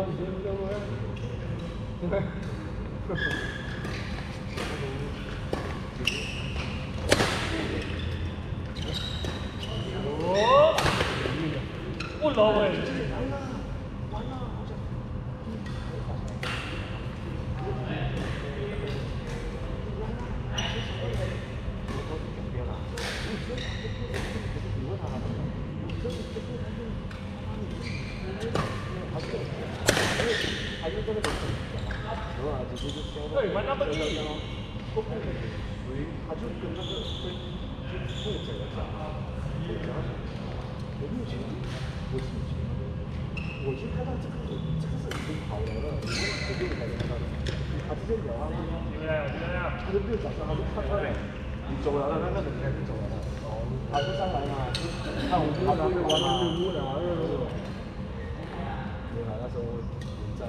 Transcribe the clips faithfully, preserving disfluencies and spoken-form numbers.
哦，不老哎。 对，玩那么低。他就跟那个会会走的讲，我目前我是我去看到这个这个是已经跑了了，我就才看到的。他之前聊啊，他就没有找上，他就看到了，你走了了，那个人应该是走了了。哦，他就上来嘛，看我他不会玩了，就了。对啊，那时候我在。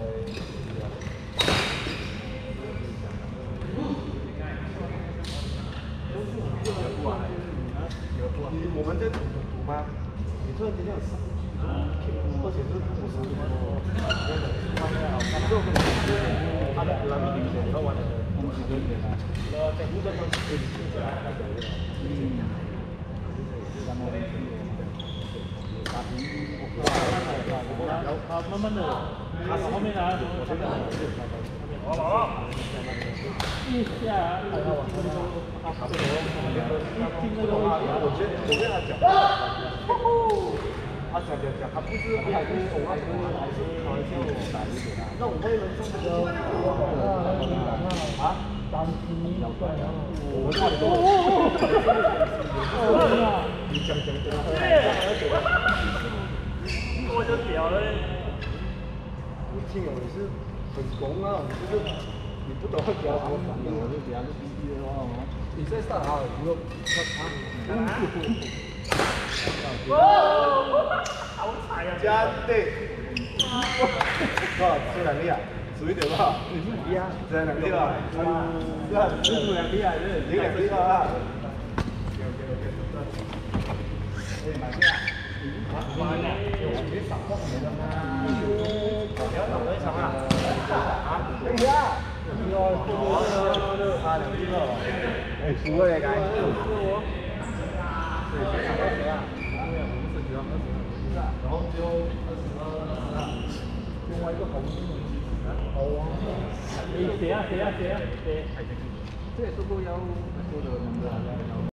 你我们在赌赌吗？你突然间这样上，而且是不是什么那个玩的好看，这种他的蓝米明显他玩的东西都点了，那在乌镇上可以写下来那个嗯，然后打平，然后他慢慢的，他后面呢，我现在好了好了。 一下，然后他他差不多，听那个我觉得我跟他讲，他讲讲讲，他不是不还是手啊，还是开玩笑打一点啊。那我为了这个啊，当机要断了，我差不多。你讲讲讲，我就屌了。你听了也是很怂啊，就是。 你不懂会给他什么反应，我就给他个逼逼的话，你在上海如果他啊，好惨呀！加对，哇，这两粒啊，数一点吧。你是几啊？这两粒吧，是吧？是啊，你数两粒啊，是你两粒吧啊。OK OK OK， 哎，买这啊？买的，你少过年了吗？你要等多长啊？啊？对呀。 啊，两斤了，哎，输了嘞，该。对，现场二十啊，对啊，我们是只要二十，然后最后二十二，另外一个红是哦，哎，谁啊谁啊谁啊谁？这也是不要说的那个。